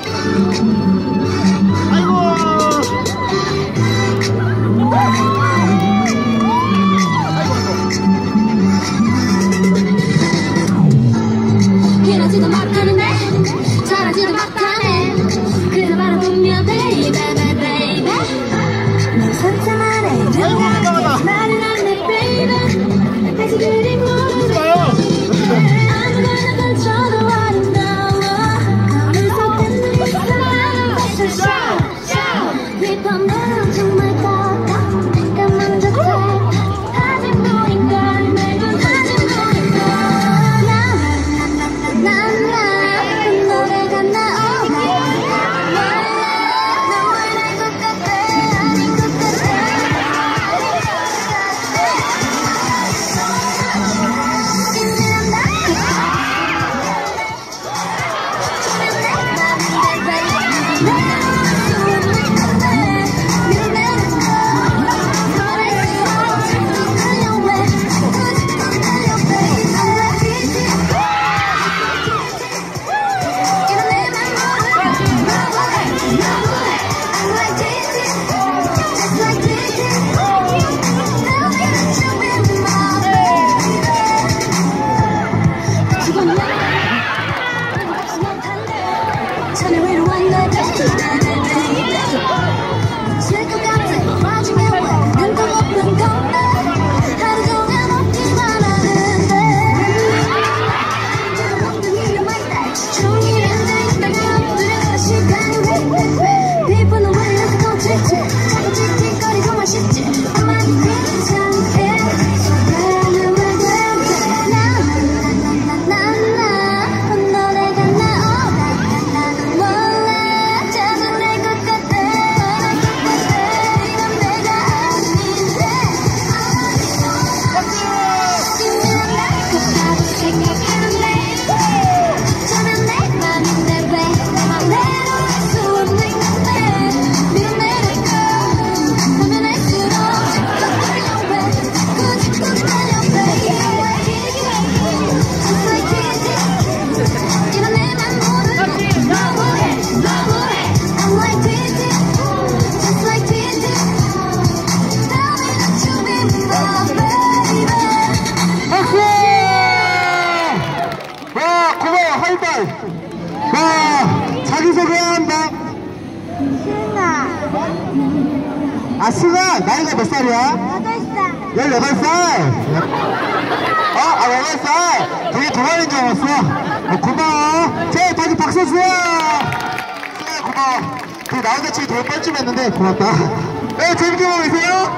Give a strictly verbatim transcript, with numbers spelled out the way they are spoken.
이러지도 못하는데 잘하지도 못하네. 그래서 바라보며 baby baby 넌 상상 안에 말은 안돼 baby 다시 그리 모르네. 아무거나 걸쳐도 아름다워 거울 속에 내 사랑을 shout 휘파람 정말 커 까만 젖살 아직 보인 걸 매번 아직 보인 걸 나나나나나 노래가 나오 너무 날 것 같아 아닌 것 같아 자, 자기소개한다. 승아. 아, 승아, 나이가 몇 살이야? 여덟 살. 열여덟 살? 어? 아, 여덟 살? 되게 동안인 줄 알았어. 어, 고마워. 자, 다시 박수 주세요. 승아, 고마워. 그 나 혼자 치기 되게 뻘쭘했는데 고맙다. 네, 재밌게 보고 계세요?